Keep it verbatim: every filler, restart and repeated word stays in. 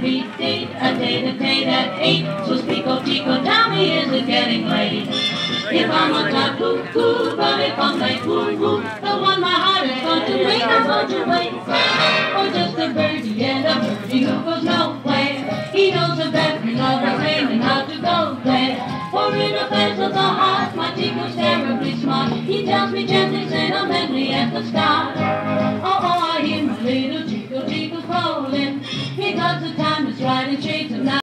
beat, date, a day, the day that eight. So speak, oh Chico, tell me, is it getting late? If I'm a top cuckoo, but if I'm like woo woo, the one my heart is going to make, I'm going to wait. Or just a birdie and a birdie who goes no.